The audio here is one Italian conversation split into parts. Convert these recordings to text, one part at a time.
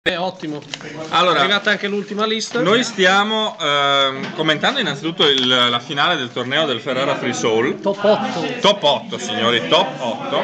Ottimo. Allora, è arrivata anche l'ultima lista. Noi stiamo commentando innanzitutto la finale del torneo del Ferrara Free Soul. Top 8. Top 8, signori, top 8.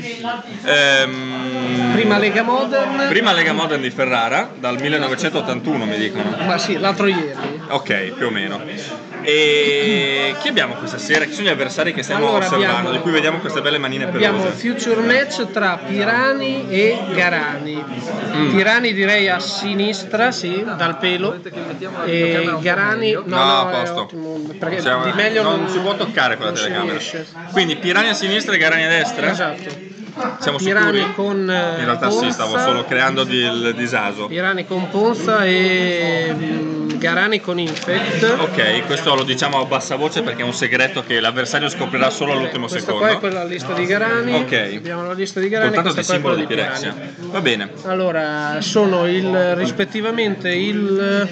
Prima Lega Modern. Prima Lega Modern di Ferrara, dal 1981 mi dicono. Ma sì, l'altro ieri. Ok, più o meno. E chi abbiamo questa sera? Chi sono gli avversari che stiamo osservando? Di cui vediamo queste belle manine pelose. Abbiamo future match tra Pirani e Garani. Pirani direi a sinistra, sì, dal pelo. E Garani no, a posto. Ottimo, perché di meglio non si può toccare quella telecamera. Quindi Pirani a sinistra e Garani a destra? Esatto. Siamo Pirani sicuri? con in realtà Ponza, sì, stavo solo creando il disaso. Pirani con Ponza e Garani con Infect. Ok, questo lo diciamo a bassa voce perché è un segreto che l'avversario scoprirà solo all'ultimo secondo. Questa qua è quella lista di Garani. Ok. Abbiamo la lista di Garani. Soltanto Questa di qua è simbolo quella di Pirexia. Va bene. Allora, sono rispettivamente il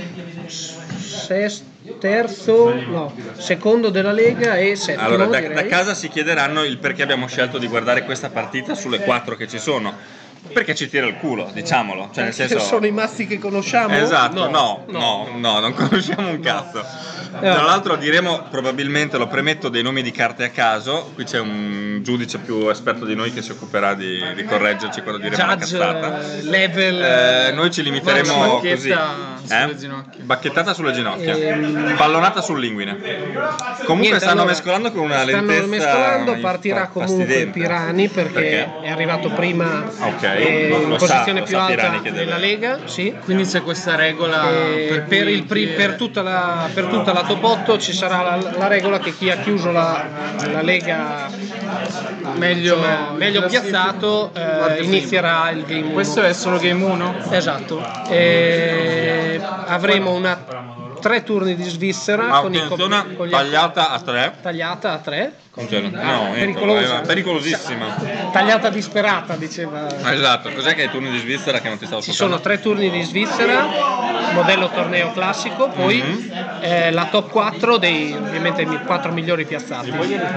secondo della Lega e settimo. Allora, da casa si chiederanno il perché abbiamo scelto di guardare questa partita sulle 4 che ci sono. Perché ci tira il culo, diciamolo. Cioè, nel senso... sono i mazzi che conosciamo? Esatto, no, non conosciamo un cazzo. Tra l'altro diremo, probabilmente, lo premetto, dei nomi di carte a caso. Qui c'è un giudice più esperto di noi che si occuperà di correggerci quando diremo la cazzata. Level. Noi ci limiteremo così. Bacchettata sulle ginocchia. Pallonata sul linguine. Comunque stanno mescolando con una lentezza. Stanno mescolando, partirà comunque Pirani perché è arrivato prima. In posizione più alta della Lega, sì. Quindi c'è questa regola per tutta la top 8 ci sarà la regola che chi ha chiuso la Lega meglio piazzato inizierà il game 1. Questo è solo game 1? Esatto. Avremo 3 turni di Svizzera con tagliata a 3. Tagliata a 3. Pericolosissima. Tagliata disperata, diceva. Esatto, cos'è che hai turni di Svizzera che non ti stavo Ci sono 3 turni di Svizzera, modello torneo classico, poi la top 4 ovviamente i 4 migliori piazzati.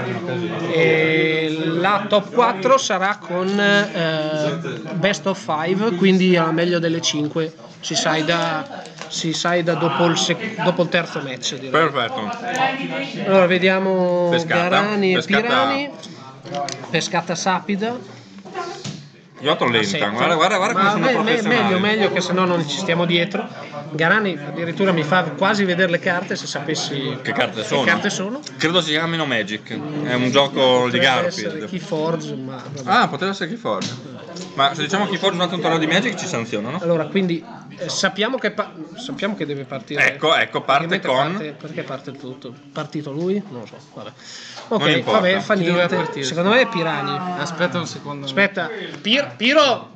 E la top 4 sarà con best of 5, quindi alla meglio delle 5. Si saida dopo il terzo match, direi. Perfetto. Allora vediamo Garani e pescata. Pirani. Pescata sapida. Io ho lenta, guarda come sono professionali. Meglio che se no non ci stiamo dietro. Garani addirittura mi fa quasi vedere le carte se sapessi che carte sono. Credo si chiamino Magic, è un gioco di Garfield. Keyforge, poteva essere Keyforge. Ma se diciamo Keyforge durante un torneo di Magic ci sanzionano? Allora, quindi sappiamo che deve partire. Ecco, parte con... Perché parte il tutto? Partito lui? Non lo so, vabbè. Ok, vabbè, fa niente. Secondo me è Pirani. Aspetta un secondo. Aspetta, Piro!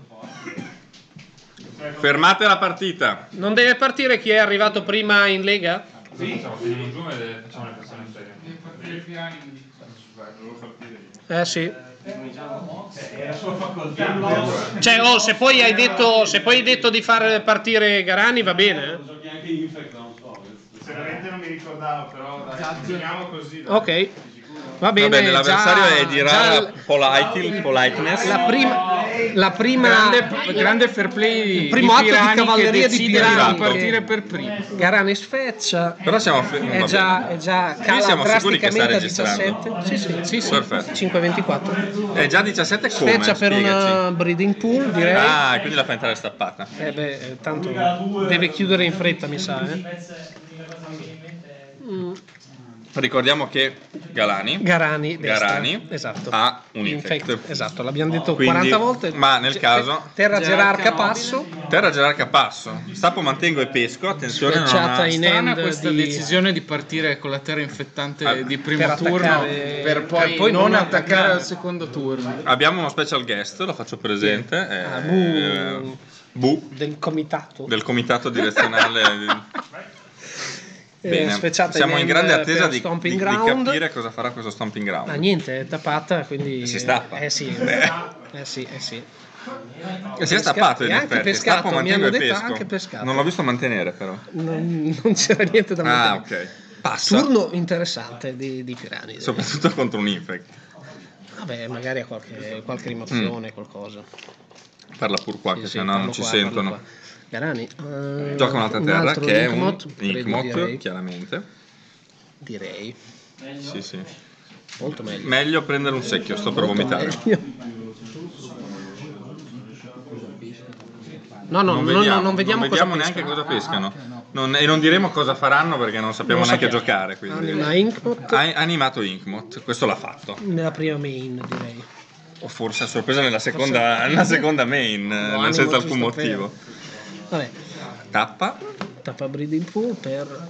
Fermate la partita. Non deve partire chi è arrivato prima in Lega? Sì, finiamo giù e facciamo le persone serie. Sì. Cioè, se poi hai detto di far partire Garani va bene. Sinceramente non mi ricordavo, però finiamo così. Ok. Va bene, l'avversario è di rara politeness. La prima grande fair play. Il primo atto di cavalleria di Pirani partire per primo. Garani sfeccia. Però siamo è già cala siamo sicuri che sta drasticamente a registrando. 17. Sì. Perfetto. 5-24. È già 17 come? Sfeccia per una breeding pool, direi. Quindi la fa entrare stappata. Tanto deve chiudere in fretta, mi sa. Ricordiamo che Garani esatto. ha un infect. Esatto, l'abbiamo detto 40 volte. Ma nel caso terra gerarca passo. Stappo, mantengo e pesco. Attenzione, Sfrecciata in strana questa decisione di partire con la terra infettante di primo turno per poi non attaccare al secondo turno. Abbiamo uno special guest, lo faccio presente. Del comitato direzionale. Bene, siamo in grande attesa di capire cosa farà questo Stomping Ground. Niente, è tappata, quindi si stappa. Sì. Si è stappato in effetti. Stappo, mantengo e pesco. Non l'ho visto mantenere però. Non c'era niente da mantenere. Ok. Passa. Turno interessante di Pirani. Soprattutto contro un infect. Vabbè, magari ha qualche rimozione, qualcosa. Parla pur qua, che se no non ci sentono. Garani. Gioca un'altra terra che è un Inkmoth, Inkmoth, chiaramente. Direi. Sì. Molto meglio. Meglio prendere un secchio, sto per vomitare. Non vediamo neanche cosa pescano. E non diremo cosa faranno perché non sappiamo neanche giocare. Animato Inkmoth, questo l'ha fatto. Nella prima main, direi. O forse a sorpresa nella seconda main, senza alcun motivo. Vabbè. Tappa Breeding Pool per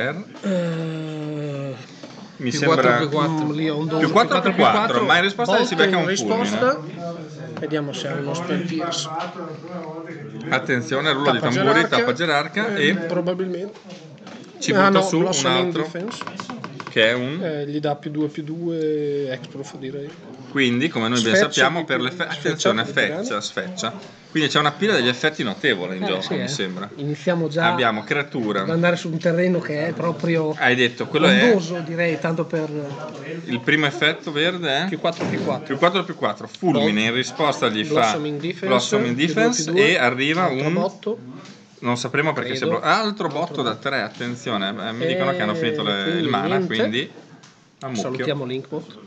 mi sembra più 4. Più 4, ma in risposta si becca un fulmine. Vediamo se ha uno Spell Pierce. Attenzione, rullo di tamburi, tappa gerarca e probabilmente ci butta su un altro defense, che è un gli dà +2/+2 Exprof, direi. Quindi, come noi ben sappiamo, per l'effetto, attenzione, sfeccia. Quindi c'è una pila degli effetti notevole in gioco, mi sembra. Iniziamo già abbiamo creatura ad andare su un terreno che è proprio hai detto, quello ondoso, direi, tanto per il primo effetto verde è +4/+4 fulmine, in risposta gli Blossoming fa Blossoming Defense e arriva un botto. Non sapremo perché sia altro botto da 3, attenzione, mi dicono che hanno finito il mana, quindi salutiamo Linkbot.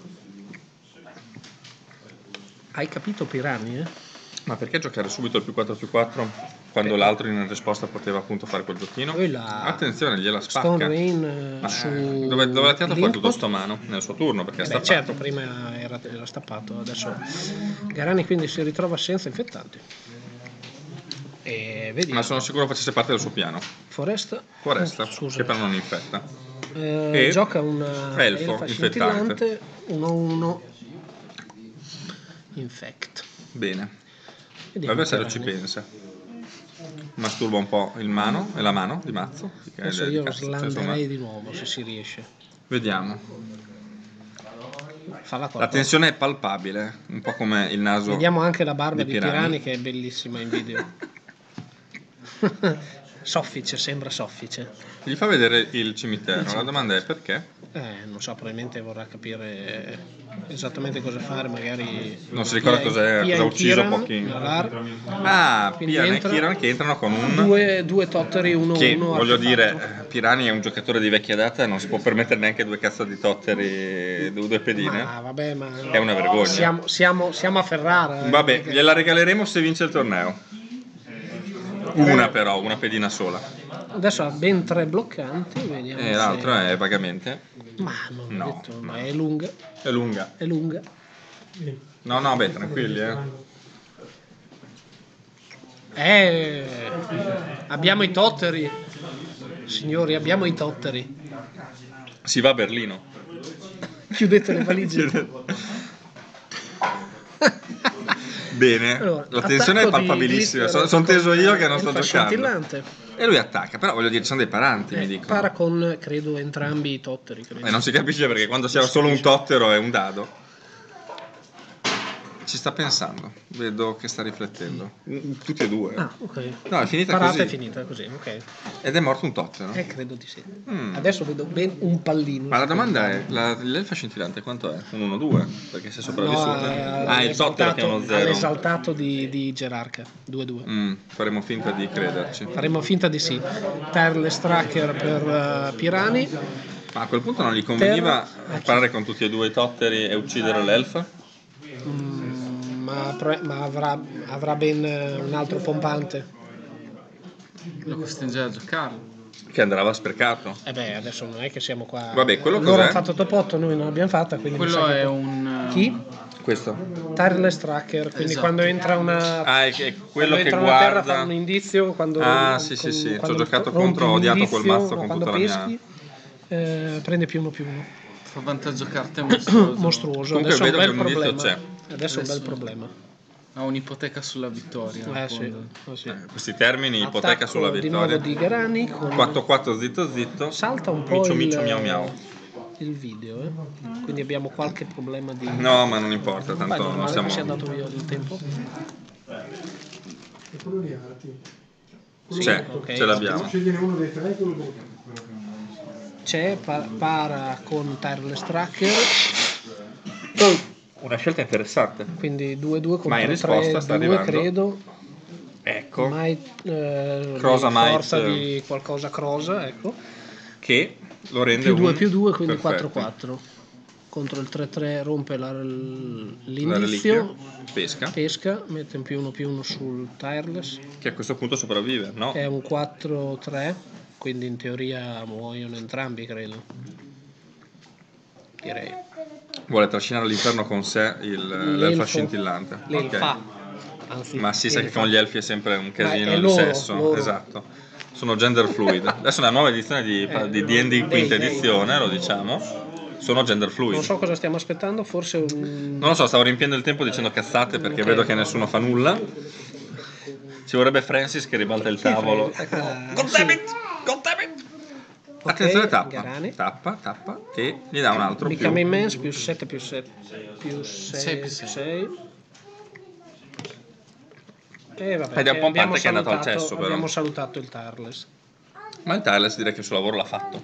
Hai capito, Pirani, Ma perché giocare subito il +4/+4 quando l'altro in risposta poteva appunto fare quel giochino? Attenzione, gliela spacca. Stone Rain su dove ha tirato fuori tutto sto mano? Nel suo turno, perché è stappato. Certo, prima era stappato, adesso Garani quindi si ritrova senza infettanti. E vediamo. Ma sono sicuro facesse parte del suo piano. Foresta, che però non infetta. Gioca un elfo infettante 1/1 infect. Bene. L'avversario ci pensa. Masturba un po' la mano di mazzo. Adesso io lo slanderei di nuovo se si riesce. Vediamo. La tensione è palpabile, un po' come il naso. Vediamo anche la barba di Pirani che è bellissima in video. Soffice, sembra soffice. Gli fa vedere il cimitero. La domanda è perché? Non so, probabilmente vorrà capire esattamente cosa fare, magari non si ricorda cosa ha ucciso pochi. Piran e Kiran che entrano con un due totteri 1/1. Che voglio dire, Pirani è un giocatore di vecchia data, non si può permettere neanche due cazzo di totteri, due pedine. Vabbè, ma è una vergogna. Siamo a Ferrara. Vabbè, gliela regaleremo se vince il torneo. Una pedina sola. Adesso ha ben 3 bloccanti, vediamo. E l'altro è vagamente. Ma non ho detto, ma è lunga. È lunga. No, beh, tranquilli, abbiamo i totteri. Signori, abbiamo i totteri. Si va a Berlino. Chiudete le valigie. Bene, allora, la tensione è palpabilissima. Sono teso io che non sto giocando. E lui attacca, però voglio dire, ci sono dei paranti, mi dicono. Para con, credo, entrambi i totteri. Non si capisce perché quando si ha solo un tottero è un dado. Ci sta pensando, vedo che sta riflettendo. Tutti e due. Ok. No, è finita Parata così. È finita così, ok. Ed è morto un tottero? Credo di sì. Adesso vedo ben un pallino. Ma la domanda è, l'elfa scintillante quanto è? Un 1-2? Perché se è sopravvissuta? Il tottero che è uno 0. L'esaltato di Gerarca, 2-2. Faremo finta di crederci. Faremo finta di sì. Tireless Tracker per Pirani. Ma a quel punto non gli conveniva parlare con tutti e due i totteri e uccidere l'elfa? Ma avrà ben un altro pompante. Lo costringe a giocarlo. Che andava sprecato. Adesso non è che siamo qua. Vabbè, quello loro cos'è? hanno fatto top 8, noi non l'abbiamo fatta. Quindi quello è un. Chi? Questo. Tireless Tracker. Quindi quando entra una. È quello che guarda. Terra fa un indizio. Sì. Ci ho giocato contro, ho odiato quel mazzo con tutta peschi, la mia. Prende +1/+1. Fa vantaggio carte mostruoso. Comunque Adesso vedo è che un bel problema. c'è. Adesso è un bel problema. Ha un'ipoteca sulla vittoria. Sì. Questi termini, ipoteca sulla vittoria. Di nuovo di Garani con 4-4 zitto. Salta un po' miau miau. Il video, quindi abbiamo qualche problema di. No, ma non importa, tanto non siamo. Si è andato via il tempo. C'è, ce l'abbiamo. Scegliene uno dei tre. C'è para con Tireless Tracker. Una scelta interessante. Quindi 2-2 contro ma in risposta 3, sta 2 arrivando. credo. Ecco. Crosa Might, forza di qualcosa crosa, ecco. Che lo rende +2/+2, quindi perfetto. 4/4. Contro il 3/3 rompe l'indizio. Pesca. Mette un +1/+1 sul tireless. Che a questo punto sopravvive, no? È un 4/3, quindi in teoria muoiono entrambi, credo. Direi. Vuole trascinare all'inferno con sé l'elfa scintillante. L'elfa. Okay. Anzi, ma si sa che con gli elfi è sempre un casino di sesso. Loro. Esatto. Sono gender fluid. Adesso è una nuova edizione di D&D quinta edizione, lo diciamo. Sono gender fluid. Non so cosa stiamo aspettando, forse un... Non lo so, stavo riempiendo il tempo dicendo cazzate perché vedo che nessuno fa nulla. Ci vorrebbe Francis che ribalta il tavolo. Attenzione, tappa e gli dà un altro Become Immense +7/7 +6 e vabbè, ed è un po' parte che è andato al cesso, però. Abbiamo salutato il Tireless. Ma il Tireless direi che il suo lavoro l'ha fatto.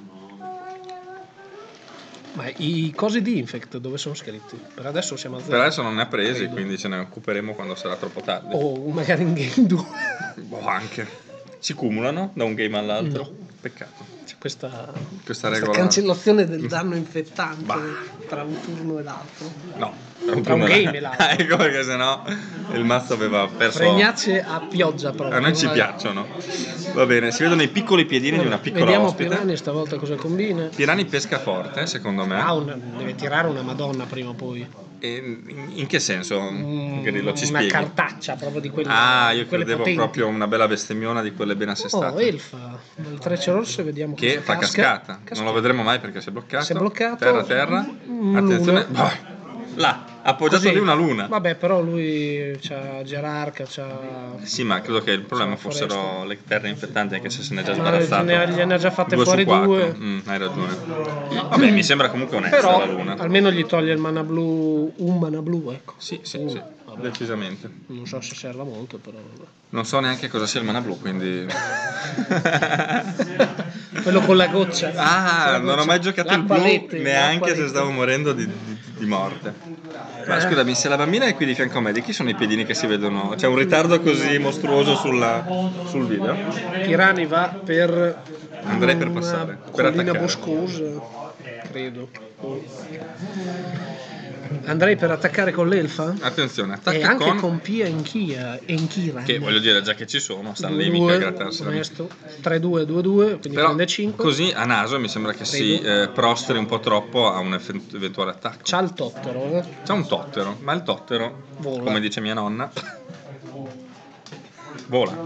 Ma i cosi di Infect dove sono scritti? Per adesso siamo a 0. Per adesso non ne ha presi, quindi ce ne occuperemo quando sarà troppo tardi. O magari in game 2. Boh, anche. Si cumulano da un game all'altro? No. Peccato. Questa regola... cancellazione del danno infettante tra un turno e l'altro. No, tra un game e l'altro. Ecco, perché sennò il mazzo aveva perso. Fregnacce a pioggia proprio. A noi ci piacciono. Va bene, si vedono i piccoli piedini di una piccola vediamo ospite. Pirani stavolta cosa combina. Pirani pesca forte, secondo me. Deve tirare una madonna prima o poi. E in che senso? Grillo, ci una spieghi? cartaccia proprio di quelle. Io credevo potenti. proprio una bella bestemmiona di quelle ben assestate. Elfa, il trecce rosso e vediamo che fa cascata. Non lo vedremo mai perché si è bloccato. Si è bloccato. Terra. Attenzione. Là, appoggiato così. Lì una luna. Vabbè, però lui c'ha Gerarca, Sì, ma credo che il problema fossero le terre infettanti, anche se se ne è già sbarazzato. Gliene ha già fatte fuori 2. Hai ragione. Vabbè, mi sembra comunque onesta però, la luna. Almeno gli toglie il mana blu, un mana blu, ecco. Sì, decisamente. Non so se serva molto, però. Non so neanche cosa sia il mana blu, quindi. Quello con la goccia. Non ho mai giocato il blu, neanche se stavo morendo di morte. Ma scusami, se la bambina è qui di fianco a me, di chi sono i piedini che si vedono? C'è un ritardo così mostruoso sul video? Tirani va per. Andrei per passare. Per attaccare. Boscosa, credo. Andrei per attaccare con l'elfa? Attenzione, attacca e anche con Pia e Enkiran. Che voglio dire, già che ci sono, stanno lì mica a grattarsela. 3-2-2-2, quindi però, prende 5. Così a naso mi sembra che si prostri un po' troppo a un eventuale attacco. C'ha il tottero. C'ha un tottero, ma il tottero, vola. Come dice mia nonna, vola.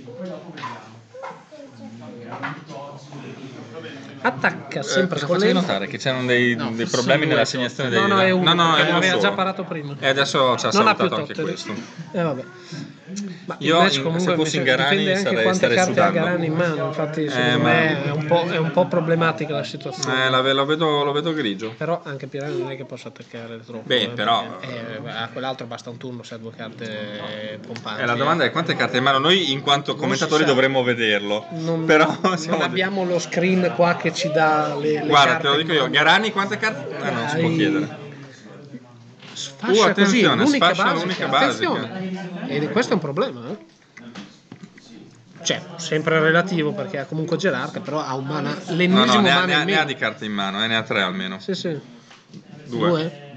Attacca sempre con l'elfa. Notare che c'erano dei problemi nell'assegnazione dei... No, è uno, aveva solo. Già parato prima. E adesso ci ha salutato anche questo. Vabbè. Ma io se fossi in Garani dipende anche quante carte sudando. ha Garani in mano, infatti secondo me è un po' problematica la situazione. Lo vedo grigio. Però anche Pirani non è che possa attaccare troppo. Però a quell'altro basta un turno se ha 2 carte pompanti. La domanda è quante carte in mano. Noi in quanto commentatori dovremmo vederlo. Però non abbiamo lo screen qua che ci dà le Guarda, carte. te lo dico io, Garani quante carte? Non si può chiedere. Sfascia così, l'unica basica. E questo è un problema, Cioè, sempre relativo perché ha comunque Gerarca, però ha un mana, l'ennesimo mana in meno. Ne ha di carte in mano, ne ha 3 almeno. Sì. 2.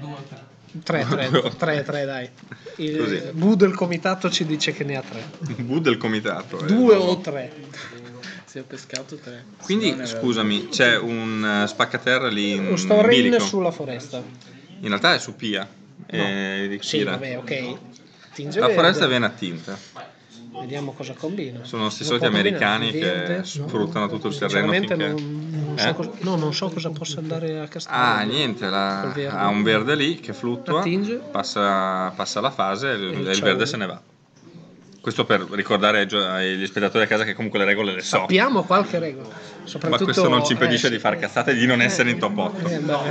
3, dai. Il Bu del comitato ci dice che ne ha 3. Bu del comitato. 2 o 3. Si è pescato 3. Quindi, scusami, c'è un spaccaterra lì in Storin sulla foresta. In realtà è su Pia. Sì, vabbè, ok. La foresta viene attinta. Vediamo cosa combina. Sono questi soliti americani che sfruttano tutto il terreno finché... non so cosa possa andare a castellare. Niente, ha un verde lì che fluttua, passa la fase e il verde se ne va. Questo per ricordare agli spettatori a casa che comunque le regole le so. Sappiamo qualche regola. Soprattutto, ma questo non ci impedisce di far cazzate e di non essere in top 8.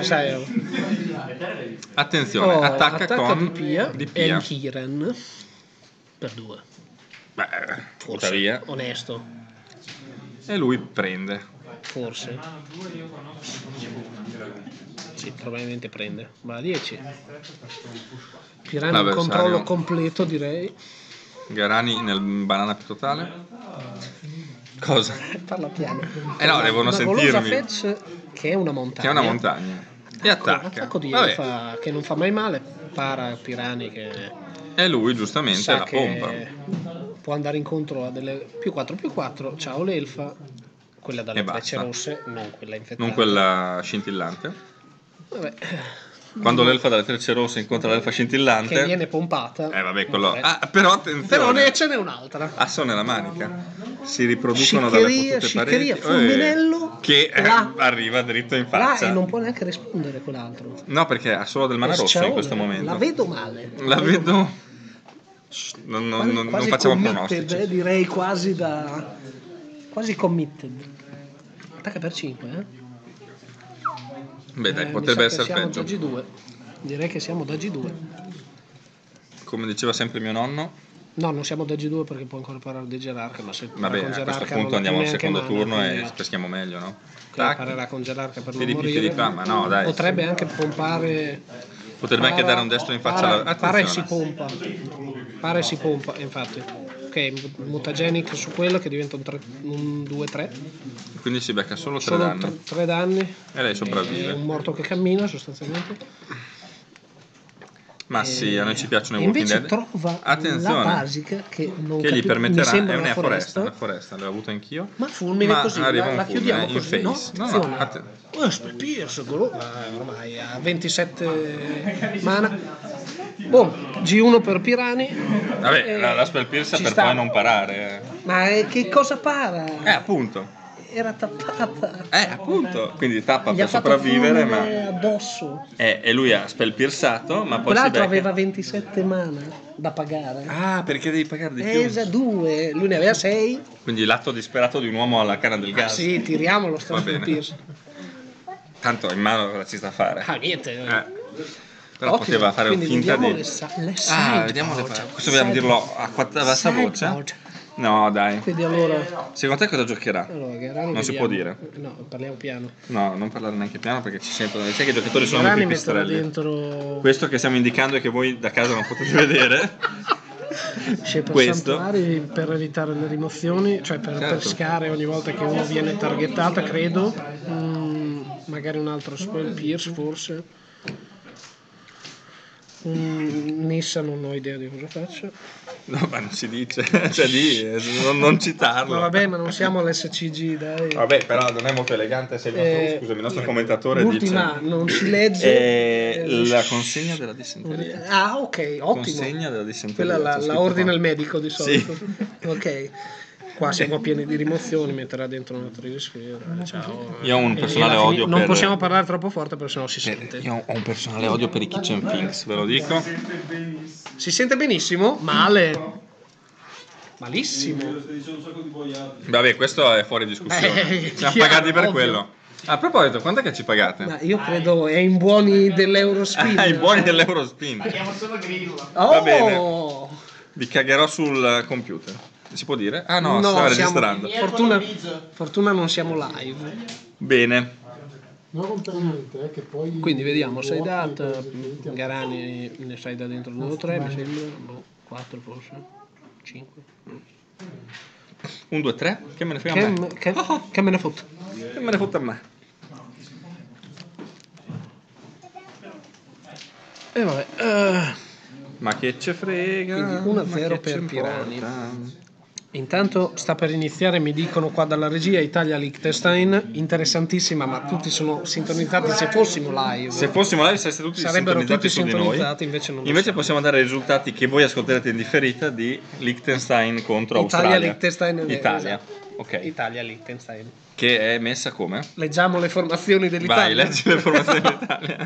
Attenzione, attacca con di Pia. Enkiran per 2. Forse via. Onesto. E lui prende. Forse. Sì, probabilmente prende. Va a 10. Pirani un controllo completo, direi. Garani nel banana più totale. Cosa? Parla piano. No, devono sentirmi. Golosa Fetch, che è una montagna. Che è una montagna. E attacca. Attacco di Elfa, che non fa mai male. Para Pirani che... E lui giustamente la pompa. Può andare incontro a delle +4/+4. Ciao l'Elfa. Quella dalle frecce rosse, non quella infettata. Non quella scintillante. Vabbè. Quando l'elfa dalle trecce rosse incontra l'elfa scintillante, che viene pompata. Vabbè, quello. Però attenzione. Però ce n'è un'altra. Asso nella manica. Si riproducono dalle fottute pareti. Fulminello. Che arriva dritto in faccia. E non può neanche rispondere quell'altro. No, perché ha solo del mana rosso in questo momento. La vedo male. La vedo. Non facciamo pronostici. Direi quasi committed. Attacca per 5, Beh, dai, potrebbe essere peggio. Siamo da G2. Direi che siamo da G2. Come diceva sempre mio nonno. No, non siamo da G2 perché può ancora parare di Gerarca, ma se vabbè, a questo punto andiamo al secondo turno e peschiamo meglio, no? Parerà con Gerarca per non morire. Ma no, dai. Potrebbe anche pompare. Potrebbe anche dare un destro in faccia alla... Pare si pompa, infatti. Ok, mutagenic su quello che diventa un 2-3. Quindi si becca solo 3 danni. 3 danni. E lei sopravvive. È un morto che cammina sostanzialmente. Ma sì, a noi ci piacciono i Walking Dead. Trova attenzione, la basica che gli permetterà. È una foresta, l'ho avuta anch'io. Ma fulmine così, la chiudiamo in così. face. No, Pierce, ormai ha 27 mana. G1 per Pirani. Vabbè, la Spell Pierce per poi non parare. Ma che cosa para? Appunto. Era tappata. Appunto. Quindi tappa per sopravvivere, ma addosso. E lui ha spell pierzato, ma poi quell'altro aveva 27 mana da pagare. Perché devi pagare di più? 2, lui ne aveva 6. Quindi l'atto disperato di un uomo alla canna del gas. Sì, tiriamolo sto Pierce. Tanto in mano cosa ci sta a fare? Niente. Però poteva fare finta di... vediamo le questo dobbiamo dirlo a bassa voce. No, dai. Quindi allora. Secondo te cosa giocherà? Non si può dire. No, parliamo piano. No, non parlare neanche piano perché ci sentono. Sai che i giocatori sono dei pipistrelli. Dentro... Questo che stiamo indicando e che voi da casa non potete vedere. Questo per evitare le rimozioni, cioè per pescare ogni volta che uno viene targettata, credo. Magari un altro Spell Pierce forse. Nissa non ho idea di cosa faccia. No, ma non si dice, cioè non citarlo. Ma vabbè, ma non siamo all'SCG, dai. Vabbè, però non è molto elegante se il nostro commentatore l'ultima dice. Non si legge. La consegna della dissenteria. Ok, ottimo. Consegna della dissenteria. Quella la ordina il medico di solito. Sì. Ok. Qua siamo pieni di rimozioni, metterà dentro una trisfera. Ciao. Io ho un personale odio non possiamo parlare troppo forte perché sennò si sente. Io ho un personale odio per i kitchen things, ve lo dico. Si sente benissimo? Male. Malissimo. Vabbè, questo è fuori discussione. Siamo pagati per quello. A proposito, quant'è che ci pagate? Ma io credo è in buoni dell'Eurospin. I buoni dell'Eurospin. Paghiamo solo Grillo. Va bene. Vi cagherò sul computer. Si può dire? No, stava registrando. Fortuna non siamo live. Bene. Quindi vediamo, sai data. Garani ne sai da dentro 2 o 3, mi sembra. 4 forse. 5. 1, 2, 3? Che me ne frega a me? Che me ne fotte? Che me ne fotte a me? E vabbè. Ma che ce frega? Quindi 1-0 per Pirani. Intanto sta per iniziare, mi dicono qua dalla regia, Italia-Liechtenstein, interessantissima, ma tutti sono sintonizzati. Se fossimo live sareste tutti sintonizzati su di noi. Invece possiamo dare i risultati che voi ascolterete in differita di Liechtenstein contro Australia. Italia-Liechtenstein. Ok. Italia-Liechtenstein. Che è messa come? Leggiamo le formazioni dell'Italia. Vai, leggi le formazioni dell'Italia.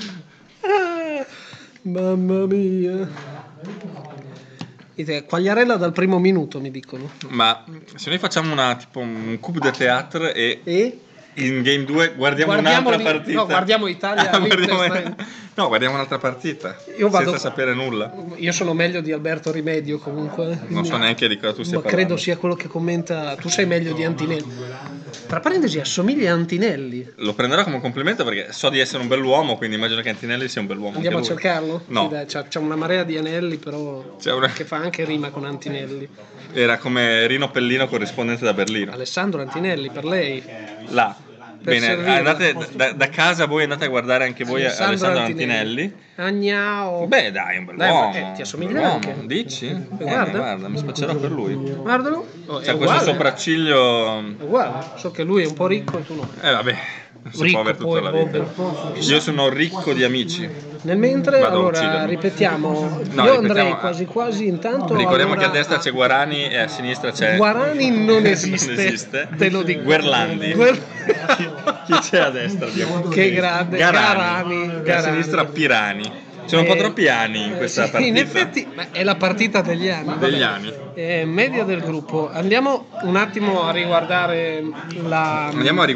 Mamma mia. Quagliarella dal primo minuto, mi dicono. Ma se noi facciamo tipo un coup de théâtre e in game 2 guardiamo un'altra partita. No, guardiamo Italia. Guardiamo un'altra partita. Senza sapere nulla. Io sono meglio di Alberto Rimedio comunque. Non so neanche di cosa tu stia parlando. Credo sia quello che commenta. Tu sei meglio di Antinelli. Tra parentesi, assomiglia a Antinelli. Lo prenderò come un complimento perché so di essere un bell'uomo, quindi immagino che Antinelli sia un bell'uomo. Andiamo a cercarlo? No. Sì, dai, c'è una marea di anelli, però che fa anche rima con Antinelli. Era come Rino Pellino, corrispondente da Berlino. Alessandro Antinelli, per lei. Là. Bene, andate da casa, voi andate a guardare anche voi Alessandro Antinelli. Agnao. Beh, dai, un bell'uomo. Ti assomiglia anche. Dici? Guarda, mi spaccerò per lui. Guardalo. C'ha questo sopracciglio. È uguale, so che lui è un po' ricco e tu no. Vabbè. Ricco tutta la vita. Io sono ricco di amici. Nel mentre, allora, ripetiamo. Io andrei quasi intanto. Ricordiamo che a destra c'è Guarani e a sinistra c'è. Guarani non esiste. Te lo dico. Guerlandi. Chi c'è a destra? Che grande. Garani. E a sinistra Pirani. Sono un po' troppi anni in questa partita. In effetti, è la partita degli anni. Media del gruppo. Andiamo un attimo a riguardare la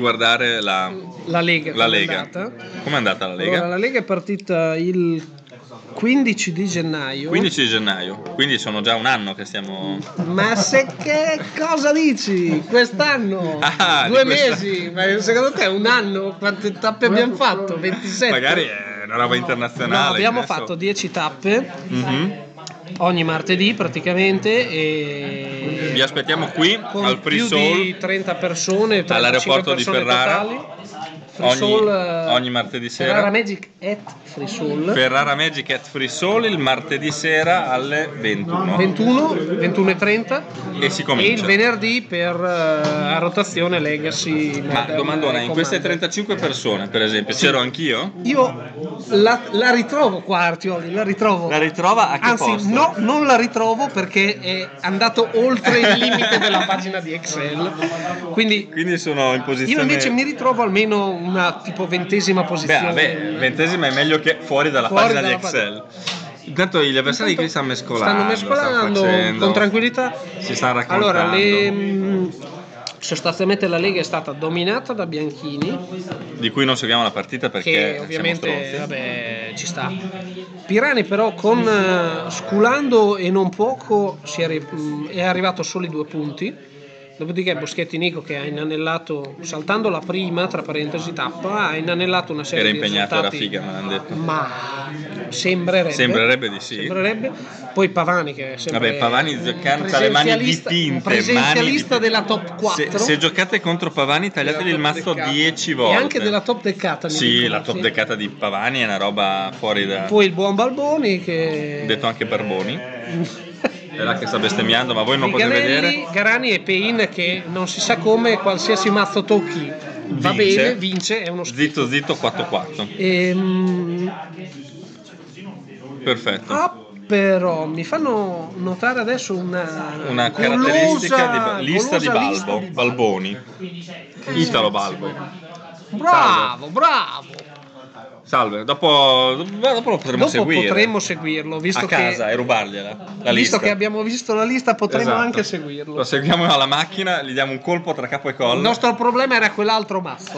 Lega. La Lega. Com'è andata la Lega? Allora, la Lega è partita il 15 di gennaio. 15 di gennaio, quindi sono già un anno che stiamo. Ma che cosa dici? Quest'anno? 2 mesi? Ma secondo te è un anno? Quante tappe abbiamo fatto? 27? Magari è una roba internazionale. No, abbiamo fatto 10 tappe. Ogni martedì praticamente e vi aspettiamo qui con al Free Soul, più di 30 persone, all'aeroporto di Ferrara totali. ogni martedì sera. Ferrara Magic at Free Soul. Ferrara Magic at Free Soul il martedì sera alle 21:30 e si comincia. E il venerdì per a rotazione Legacy. Ma domandona, in queste 35 persone per esempio c'ero anch'io? Io la ritrovo qua, Artioli, la ritrovo. La ritrova a che posto? Anzi, no, non la ritrovo perché è andato oltre il limite della pagina di Excel. Quindi sono in posizione. Io invece mi ritrovo almeno una tipo 20ª posizione. Beh, 20ª è meglio che fuori dalla pagina di Excel. Intanto gli avversari qui stanno mescolando con tranquillità. Si stanno raccontando. Allora, sostanzialmente la Lega è stata dominata da Bianchini, di cui non seguiamo la partita perché ovviamente ci sta. Pirani però con sculando e non poco è arrivato a soli 2 punti. Dopodiché Boschetti Nico, che ha inanellato, saltando la prima, tra parentesi, tappa, ha inanellato una serie di risultati. Era impegnato, era figa, me l'hanno detto. Ma sembrerebbe di sì. Poi Pavani, che è sempre Pavani canta le mani dipinte, presenzialista della top 4. Se giocate contro Pavani tagliatevi il mazzo 10 volte. E anche della top deccata. Sì, la top deccata di Pavani è una roba fuori da. Poi il buon Balboni, che detto anche Barboni. È là che sta bestemmiando, ma voi non potete vedere. Garani e Pein, che non si sa come qualsiasi mazzo tocchi va bene, vince, è uno schifo. Zitto 4-4. Perfetto. Però mi fanno notare adesso una caratteristica di lista di Balboni. Italo Balbo. Bravo. Salve, dopo lo potremo seguire. Potremmo seguirlo, visto a casa e rubargliela. Visto che abbiamo visto la lista, potremmo anche seguirlo. Lo seguiamo alla macchina, gli diamo un colpo tra capo e collo. Il nostro problema era quell'altro mazzo.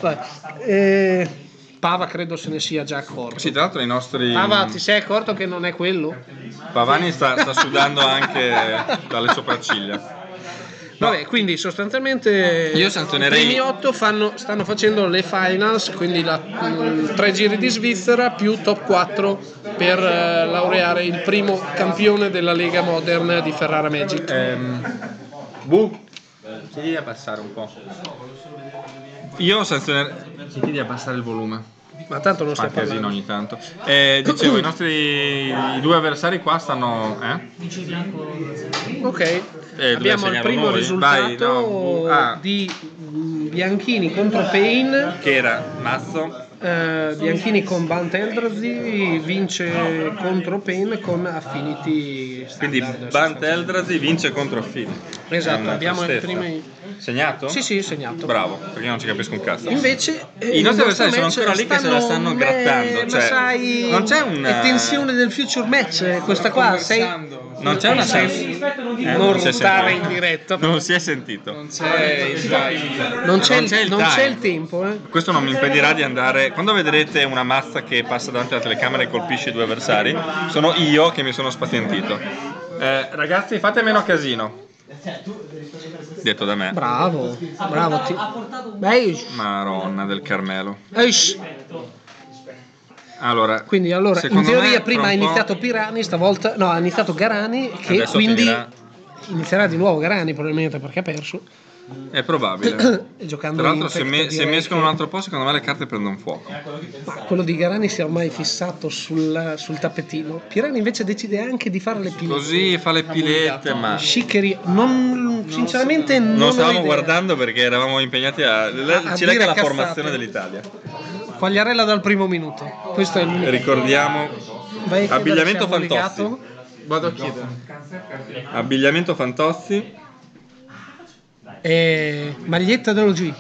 Pava credo se ne sia già accorto. Sì, tra l'altro i nostri. Pava, ti sei accorto che non è quello? Pavani sta sudando anche dalle sopracciglia. Vabbè, quindi sostanzialmente io sanzionerei. I primi 8 stanno facendo le finals, quindi 3 giri di Svizzera più top 4 per laureare il primo campione della Lega Modern di Ferrara Magic. Chiedi di abbassare un po'. Io sanzionerei. Chiedi di abbassare il volume. Ma tanto non sta casino ogni tanto. Dicevo, i 2 avversari qua stanno. Ok. Abbiamo il primo risultato di Bianchini contro Pain, che era mazzo. Bianchini con Bant Eldrazi vince contro Pain con Affinity standard. Quindi Bant Eldrazi vince contro Affinity. Esatto, abbiamo i primi. Segnato? Sì, segnato. Bravo, perché io non ci capisco un cazzo. Invece i nostri avversari sono ancora lì che se la stanno grattando. Cioè, sai, non c'è una tensione del future match, questa qua. Non c'è una non ruttare in diretta. Non si è sentito. Non c'è il time. Non c'è il tempo. Questo non mi impedirà di andare. Quando vedrete una mazza che passa davanti alla telecamera e colpisce i 2 avversari, sono io che mi sono spazientito. Ragazzi, fate meno casino. Detto da me. Bravo. Beh, Maronna del Carmelo. eish. Allora, Quindi in secondo teoria me, prima ha tra un po', iniziato Pirani, stavolta no, ha iniziato Garani, che Adesso quindi finirà. inizierà di nuovo Garani probabilmente perché ha perso. È probabile. E giocando Tra l'altro, Impact, se direi mescono che- un altro po', secondo me le carte prendono fuoco. Ma quello di Garani si è ormai fissato sul tappetino. Pirani invece decide anche di fare le pilette. Così fa le pilette, ma Sciccheri, sinceramente non non ho stavamo idea. guardando perché eravamo impegnati a ci dire lega la cazzate. formazione dell'Italia. Quagliarella dal primo minuto. Questo è l'unico. Ricordiamo Vai a chiedere abbigliamento se ha Fantozzi. molligato. Vado a chiedere. Abbigliamento Fantozzi. Maglietta dello G.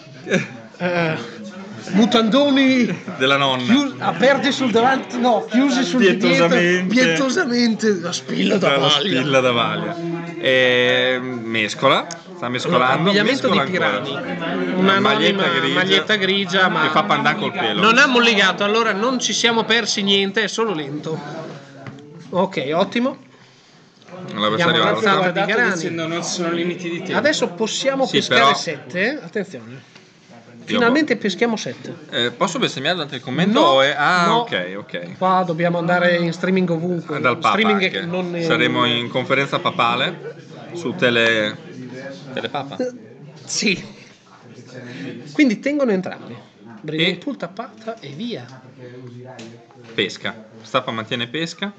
Mutandoni Della nonna. aperti sul davanti, no, chiusi sul Pietosamente. pietosamente. La spilla da La vaglia. spilla da vaglia. Mescola. Sta mescolando. Abbigliamento di mescola ancora. Pirani. Una maglietta grigia, ma Che fa pandan col pelo. non ha molligato, allora non ci siamo persi niente, è solo lento. Ok, ottimo. L'avversario Andiamo alza. a Guardate Garani. dicendo non ci sono limiti di tempo. Adesso possiamo Sì, pescare però- 7, attenzione. Finalmente peschiamo 7. Posso bestemmiare durante il commento? No, no. Ok. Qua dobbiamo andare in streaming ovunque. Dal Papa streaming anche. che non è- Saremo in conferenza papale su Telepapa. Sì. Quindi tengono entrambi. Breeding E- pool tappata e via. Pesca. Stappa mantiene pesca.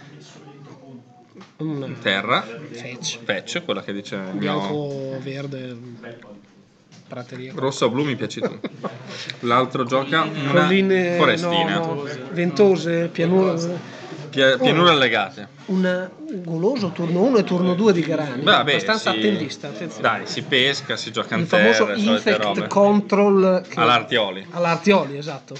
Un Terra. fetch. Quella che dice il mio. Bianco, verde, prateria. Rosso o blu mi piace tu. L'altro gioca una Colline, forestina. no, ventose, pianura. Pianure allegate. Un goloso turno 1 e turno 2 di Garani. Vabbè, abbastanza sì. attendista. Attenzione. Dai, si pesca, si gioca in Il famoso terra, solite Infect robe. Control All'Artioli. all'Artioli, esatto.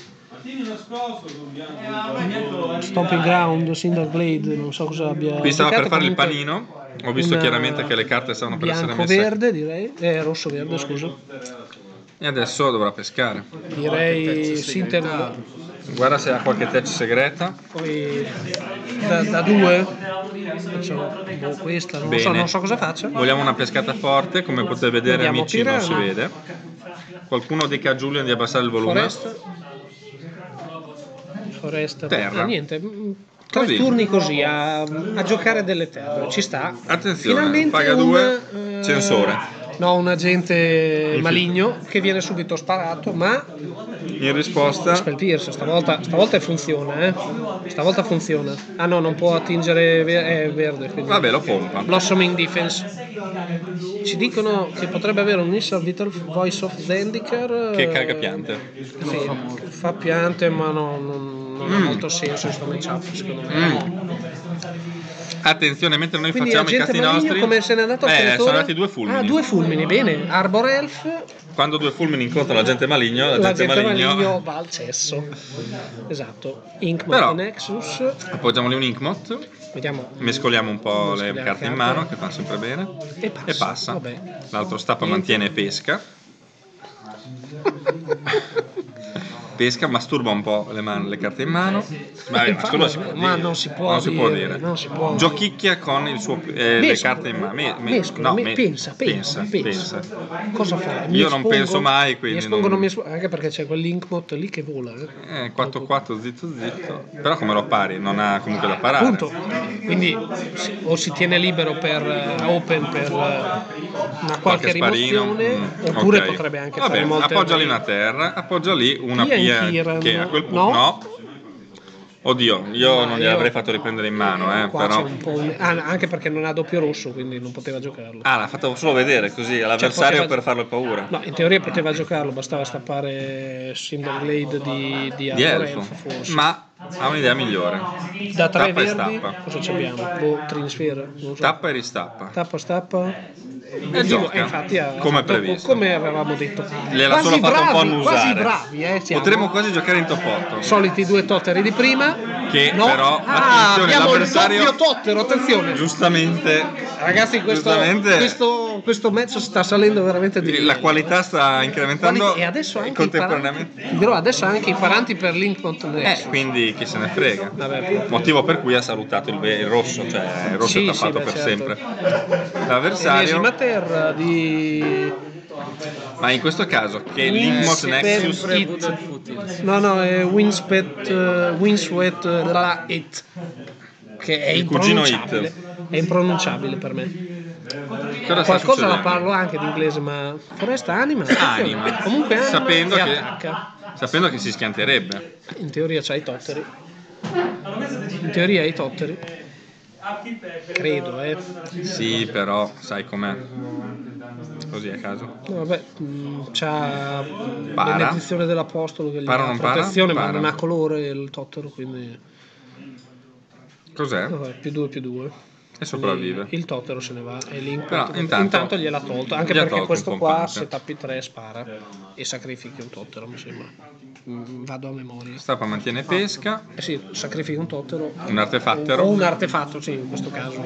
Stomping Ground, Cinder Blade, non so cosa abbia. Qui stava per giocato, fare il comunque panino. Ho visto una chiaramente che le carte stavano per essere messe. bianco-verde, direi. Rosso-verde, scusa. E adesso dovrà pescare. Direi Cinder. Guarda se ha qualche touch segreta. Poi da 2 faccio questa, Bene. non so cosa faccia. Vogliamo una pescata forte, come potete vedere Vediamo amici non si Pirani. vede. Qualcuno dica a Giulio di abbassare il volume. Foresta. Terra. Niente. 3 Così. turni così a giocare delle terre. Ci sta. Attenzione, Finalmente paga 2, censore. No, un agente maligno che viene subito sparato, ma In risposta Spell Pierce stavolta funziona, Stavolta funziona. Ah no, non può attingere verde, quindi. vabbè, lo pompa. Blossoming Defense. Ci dicono che potrebbe avere un Missile Vital Voice of Zendikar Che caga piante. Sì, fa piante, ma non ha molto senso questo matchup, secondo me. Attenzione, mentre noi Quindi facciamo i agente cazzi maligno, nostri, come se n'è andato al sono creatore? andati 2 fulmini. Ah, 2 fulmini, bene. Arbor Elf, Quando 2 fulmini incontrano l'agente maligno, l'agente l'agente maligno, maligno va al cesso. Esatto. Inkmot Però- Nexus. appoggiamo lì un Inkmot, Vediamo. mescoliamo un po' le Mescoliamo carte in carte. mano che fanno sempre bene E passa. Vabbè. L'altro stappa, Niente. mantiene e pesca. Pesca, masturba un po' le carte in mano. Vabbè, ma quello si può Ma dire. non si può Non si può dire, dire. non si può. Giochicchia con le Mescola. carte in mano. Mescola, pensa. Pensa. Cosa fa? Io non penso mai, quindi Mi espongono, non- anche perché c'è quell'Inkmot lì che vola. 4-4 zitto. Però come lo pari? Non ha comunque da parare. Appunto. Quindi o si tiene libero per open per una qualche sparino. rimozione, oppure Ok. potrebbe anche Vabbè, fare molte. appoggia lì una terra, appoggia lì una Pia pia Kiran. che a quel punto No. Oddio, io non io- gliel'avrei fatto riprendere in mano, Qua però. c'è un po' anche perché non ha doppio rosso, quindi non poteva giocarlo. Ah, l'ha fatto solo vedere così all'avversario poteva- per farlo paura. No, in teoria poteva giocarlo, bastava stappare Cinder Blade di Di Arbor elfo. Elf, forse. Ma ha un'idea migliore. Da 3 Tappa e verdi, stappa. cosa ci abbiamo? Trinsfera? Non so. Tappa e ristappa. Tappa, stappa. E gioca. Infatti ha Come fatto previsto. come avevamo detto. Gliel'ha solo fatto un po' annusare. Quasi bravi, siamo. Potremmo quasi giocare in top 8. Soliti 2 totteri di prima. Che No. però, attenzione, abbiamo il l'avversario doppio tottero, attenzione. giustamente. Ragazzi, giustamente, questo match sta salendo veramente di la qualità sta incrementando e adesso anche contemporaneamente. dirò adesso anche i paranti per l'Inkmot Nexus. Quindi chi se ne frega. Vabbè. Motivo per cui ha salutato il rosso, cioè il rosso Sì, è tappato sì, beh, per certo. sempre. L'avversario Ennesima Inghilterra, di... Ma in questo caso che l'Igmos Nexus no, è Windswept It, che è il cugino impronunciabile. It. È impronunciabile per me. Cosa Qualcosa la parlo anche di inglese, ma Foresta Anima. Comunque Anima sapendo e che, attacca. sapendo che si schianterebbe. In teoria c'ha i totteri. In teoria i totteri. Credo, Sì, però sai com'è. Così a caso. No, vabbè, c'ha benedizione dell'apostolo che gli dà protezione, ma non ha colore il tottero, quindi... Cos'è? Vabbè, +2/+2. E sopravvive. Il tottero se ne va e lì intanto gliel'ha tolto, anche perché questo qua se tappi 3 spara e sacrifichi un tottero, mi sembra. Vado a memoria. Stappa mantiene pesca. Sì, sacrifichi un tottero. Un artefattero. O un artefatto, sì, in questo caso.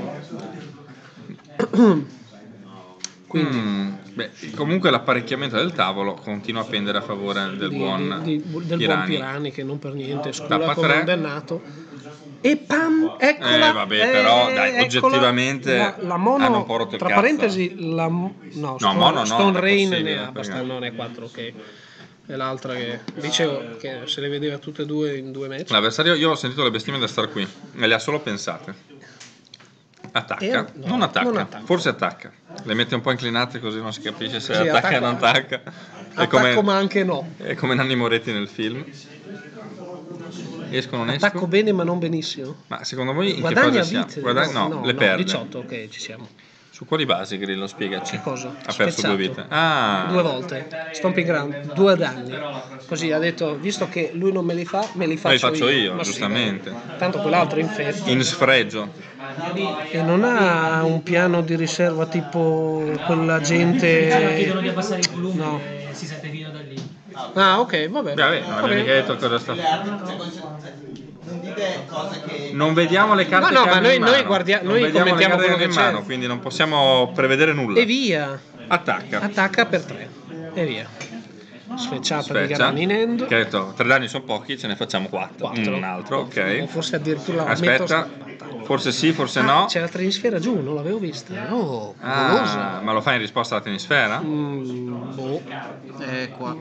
Quindi comunque l'apparecchiamento del tavolo continua a pendere a favore del buon Pirani, che non per niente scula come un dannato. E pam, eccola. Vabbè, però dai, oggettivamente la mono, hanno un po' rotto il tra cazzo. parentesi, Stone Rain ne ha abbastanza, non è 4 che è l'altra che dicevo che se le vedeva tutte e due in 2 match. L'avversario, io ho sentito le bestemmie da star qui, me le ha solo pensate. Attacca? Non attacca, forse attacca. Le mette un po' inclinate così non si capisce se attacca o non attacca. Attacco ma anche no. È come Nanni Moretti nel film. Escono, non escono. Attacco bene ma non benissimo. Ma secondo voi in Guadagna che fase siamo? No, le perde. 18, ok, ci siamo. Su quali basi, Grillo? Spiegaci. Che cosa? Ha perso 2 vite. 2 volte. Stomping Ground, 2 danni. Così ha detto, visto che lui non me li fa, me li faccio io. Giustamente. Sì, tanto quell'altro infetto. In sfregio. E non ha un piano di riserva tipo quella gente... chiedono di abbassare il volume no. e si sente fino da lì. Ah, ok, vabbè. Non abbiamo mica detto cosa sta Non dite cose che... Non vediamo le carte che ma hanno in mano. noi commentiamo quello che c'è. Quindi non possiamo prevedere nulla. E via. Attacca per 3. E via. Sfrecciata di Garani in end. Che ha detto 3 danni sono pochi, ce ne facciamo 4. Un altro, ok. O forse addirittura la aspetta, forse sì, forse no. C'è la tenisfera giù, non l'avevo vista. Oh, ma lo fai in risposta alla tenisfera? Qua.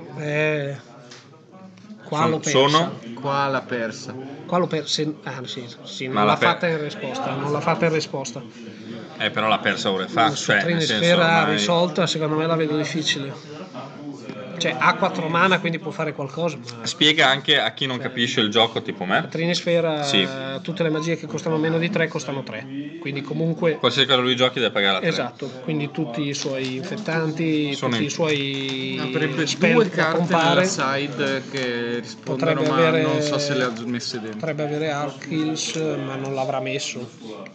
Qua l'ho persa. Qua l'ha persa. Qua l'ho persa. Sì, non l'ha fatta in risposta. Però l'ha persa ore fa. Cioè, tenisfera risolta, secondo me la vedo difficile. Cioè ha 4 mana, quindi può fare qualcosa. Ma... Spiega anche a chi non capisce il gioco tipo me. La Trinisfera, tutte le magie che costano meno di 3 costano 3. Quindi comunque... Qualsiasi cosa lui giochi deve pagare la 3. Esatto, quindi tutti i suoi infettanti, tutti i suoi... Avrebbe 2 carte nella side che rispondono, ma non so se le ha messe dentro. Potrebbe avere Archils, ma non l'avrà messo.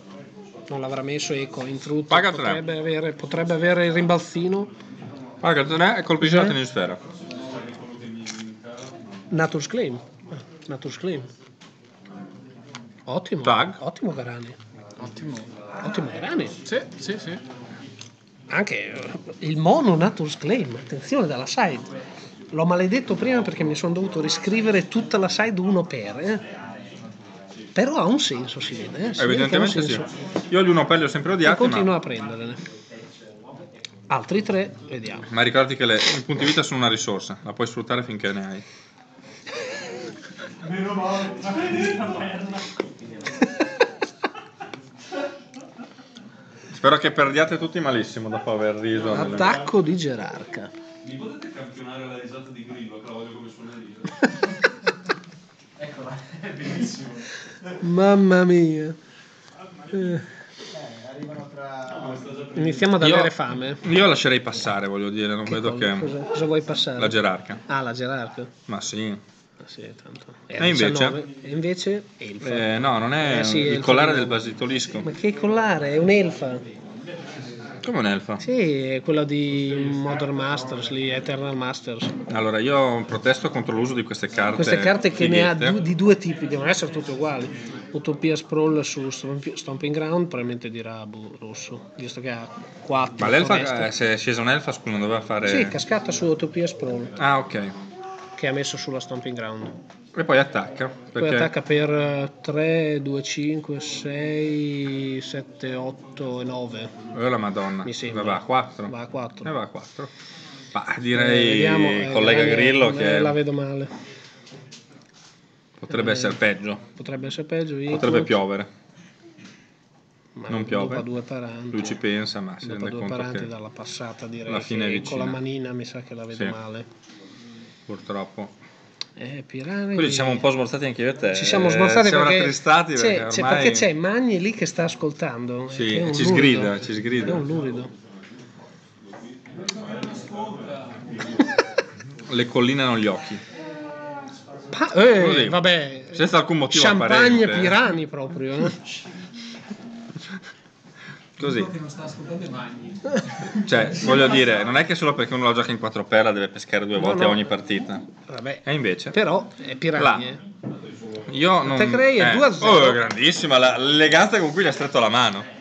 Eco in frutto. Paga 3. Potrebbe avere il rimbalzino. Paga 3 e colpisce la tenisfera. Nature's Claim. Ottimo. Tag. Ottimo Garani. Ottimo Garani. Sì. Anche il mono Nature's Claim. Attenzione dalla side. L'ho maledetto prima perché mi sono dovuto riscrivere tutta la side 1 per. Però ha un senso, si vede. Evidentemente sì. Io gli 1 per li ho sempre odiati. E continuo a prenderle. Altri 3, vediamo. Ma ricordati che i punti vita sono una risorsa, la puoi sfruttare finché ne hai. Spero che perdiate tutti malissimo dopo aver riso. Attacco di Gerarca. Mi potete campionare la risata di Grillo, che la voglio come suona io? Eccola, è bellissimo. Mamma mia. Iniziamo ad avere fame. Io lascerei passare, voglio dire, non vedo che... Cosa vuoi passare? La gerarca. La gerarca? Ma sì. Tanto. E invece? Elfa. No, non è il collare del basitolisco. Ma che collare? È un'elfa. Come un'elfa? Sì, è quella di Modern Masters, lì, Eternal Masters. Allora, io protesto contro l'uso di queste carte. Queste carte che ne ha di 2 tipi, devono essere tutte uguali. Utopia Sprawl su Stomping Ground, probabilmente dirà rosso, visto che ha 4. Ma l'elfa, se è scesa un'elfa, scusa, non doveva fare... Sì, cascata su Utopia Sprawl. Ah, ok. che ha messo sulla Stomping Ground. E poi attacca. Poi attacca per 3, 2, 5, 6, 7, 8 e 9. La Madonna. Mi sembra. Va a 4. Va a 4. Va a 4. Ma direi, collega Grillo, che la vedo male. Potrebbe essere peggio. Potrebbe essere peggio. Potrebbe piovere. Ma non piove. Dopo 2 paranti. Lui ci pensa, ma si rende conto che dalla passata, direi la fine è che vicina. con la manina mi sa che la vedo male. Purtroppo. Pirani. Quindi ci siamo un po' smorzati anche io e te. Ci siamo smorzati siamo perché rattristati perché c'è Magni lì che sta ascoltando. Sì, ci sgrida. È un lurido. Le collinano gli occhi. Vabbè. Senza alcun motivo Champagne apparente. Pirani proprio. Così. Che non sta ascoltando Magni. Cioè, voglio dire, non è che solo perché uno la gioca in 4 perla deve pescare 2 volte a ogni partita. Vabbè. E invece. Però è Pirani. Io non. Te crei è 2-0. Oh, grandissima l'eleganza con cui gli ha stretto la mano.